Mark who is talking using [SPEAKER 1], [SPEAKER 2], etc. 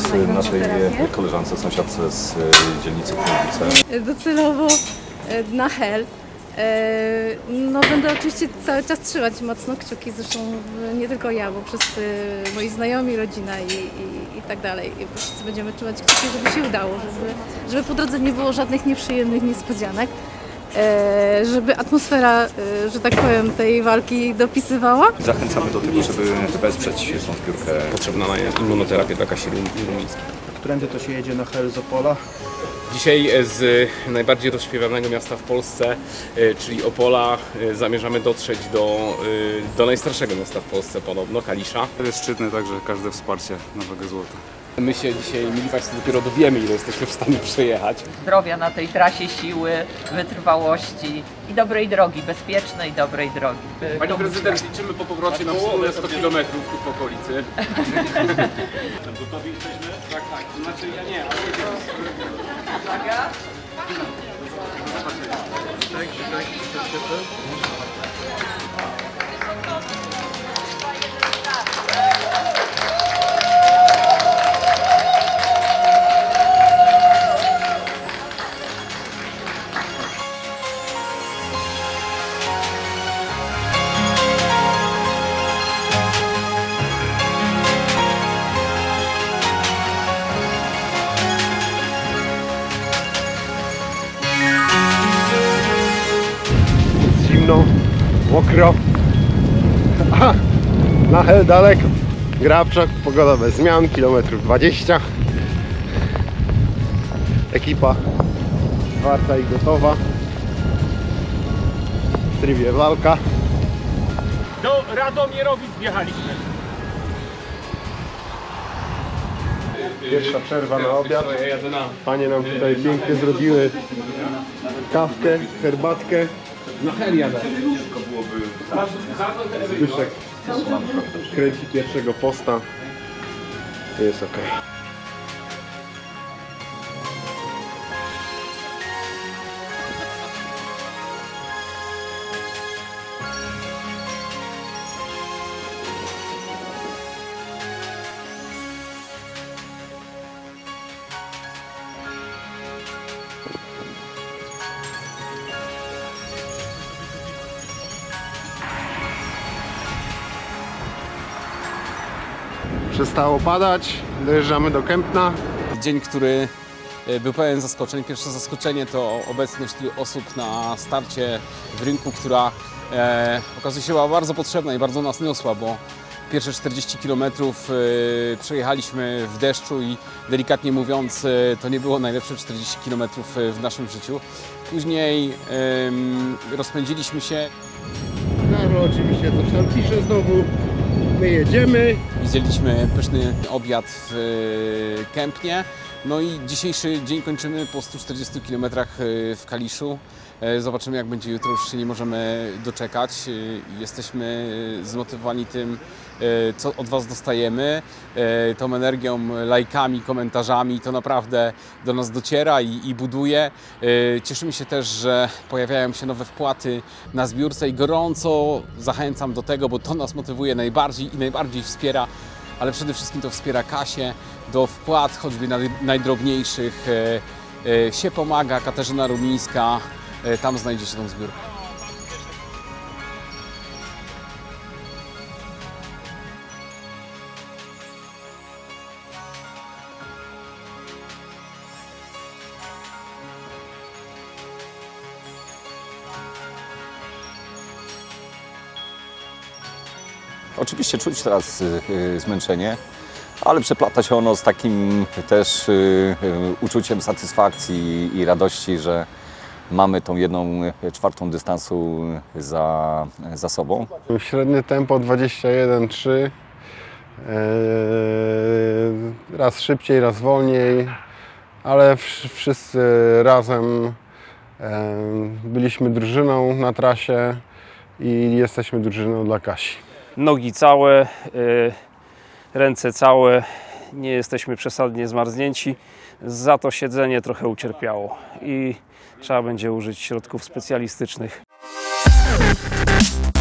[SPEAKER 1] naszej koleżance, sąsiadce z dzielnicy Królice.
[SPEAKER 2] Docelowo na Hel. No, będę oczywiście cały czas trzymać mocno kciuki, zresztą nie tylko ja, bo wszyscy moi znajomi, rodzina i tak dalej. I wszyscy będziemy trzymać kciuki, żeby się udało, żeby po drodze nie było żadnych nieprzyjemnych niespodzianek, żeby atmosfera, że tak powiem, tej walki dopisywała.
[SPEAKER 1] Zachęcamy do tego, żeby wesprzeć tą zbiórkę. Potrzebna immunoterapię dla Kasi Rumińskiej.
[SPEAKER 3] Którędy to się jedzie na Hel z Opola?
[SPEAKER 4] Dzisiaj z najbardziej rozśpiewanego miasta w Polsce, czyli Opola, zamierzamy dotrzeć do najstarszego miasta w Polsce podobno, Kalisza.
[SPEAKER 5] To jest szczytne, także każde wsparcie na wagę złota.
[SPEAKER 4] My się dzisiaj, mili Państwo, dopiero dowiemy, ile jesteśmy w stanie przejechać.
[SPEAKER 6] Zdrowia na tej trasie, siły, wytrwałości i dobrej drogi, bezpiecznej, dobrej drogi.
[SPEAKER 4] Pani prezydent, liczymy po powrocie na wspólne 100 km tu w okolicy. Gotowi jesteśmy? Tak, tak. Znaczy ja nie, ale jedziemy.
[SPEAKER 6] Uwaga.
[SPEAKER 7] Zimno, mokro, a na Hel daleko. Grabczak, pogoda bez zmian, kilometrów 20. Ekipa zwarta i gotowa. W trybie walka.
[SPEAKER 4] Do Radomierowic wjechaliśmy.
[SPEAKER 7] Pierwsza przerwa na obiad. Panie nam tutaj pięknie zrobiły kawkę, herbatkę.
[SPEAKER 4] Na Hel jadę.
[SPEAKER 7] Zbyszek kręci pierwszego posta. Jest ok. Przestało padać, dojeżdżamy do Kępna.
[SPEAKER 4] Dzień, który był pełen zaskoczeń. Pierwsze zaskoczenie to obecność tylu osób na starcie w rynku, która okazuje się była bardzo potrzebna i bardzo nas niosła, bo pierwsze 40 km przejechaliśmy w deszczu i delikatnie mówiąc to nie było najlepsze 40 km w naszym życiu. Później rozpędziliśmy się.
[SPEAKER 7] No oczywiście coś tam pisze znowu. My jedziemy.
[SPEAKER 4] Widzieliśmy pyszny obiad w Kępnie. No i dzisiejszy dzień kończymy po 140 km w Kaliszu. Zobaczymy, jak będzie jutro, już się nie możemy doczekać. Jesteśmy zmotywowani tym, co od Was dostajemy, tą energią, lajkami, komentarzami. To naprawdę do nas dociera i buduje. Cieszymy się też, że pojawiają się nowe wpłaty na zbiórce i gorąco zachęcam do tego, bo to nas motywuje najbardziej i najbardziej wspiera, ale przede wszystkim to wspiera Kasię do wpłat, choćby najdrobniejszych. Się pomaga, Katarzyna Rumińska. Tam znajdziecie tą zbiórkę.
[SPEAKER 1] Oczywiście czuć teraz zmęczenie, ale przeplata się ono z takim też uczuciem satysfakcji i radości, że mamy tą 1/4 dystansu za sobą.
[SPEAKER 7] Średnie tempo 21,3. Raz szybciej, raz wolniej, ale wszyscy razem byliśmy drużyną na trasie i jesteśmy drużyną dla Kasi.
[SPEAKER 8] Nogi całe, ręce całe, nie jesteśmy przesadnie zmarznięci, za to siedzenie trochę ucierpiało i trzeba będzie użyć środków specjalistycznych.